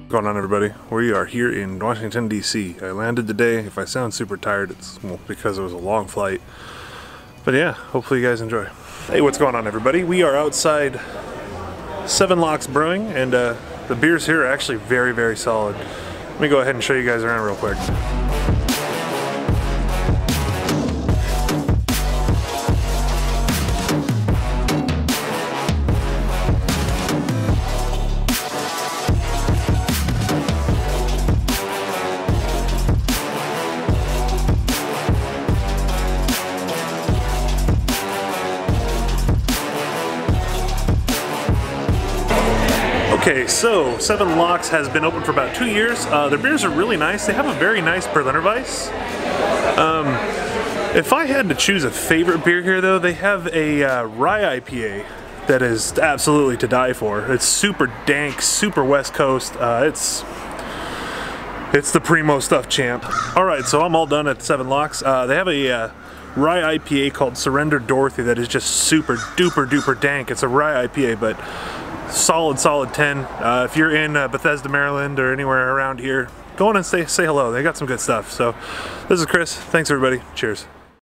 What's going on, everybody? We are here in Washington, D.C. I landed today. If I sound super tired, it's because it was a long flight. But yeah, hopefully you guys enjoy. Hey, what's going on, everybody? We are outside Seven Locks Brewing, and the beers here are actually very, very solid. Let me go ahead and show you guys around real quick. Okay, so Seven Locks has been open for about 2 years. Their beers are really nice. They have a very nice Berliner Weiss. If I had to choose a favorite beer here, though, they have a rye IPA that is absolutely to die for. It's super dank, super West Coast. It's the primo stuff, champ. All right, so I'm all done at Seven Locks. They have a rye IPA called Surrender Dorothy that is just super duper duper dank. It's a rye IPA, but solid 10. If you're in Bethesda, Maryland, or anywhere around here, go on and say hello. They got some good stuff. So this is Chris. Thanks, everybody. Cheers.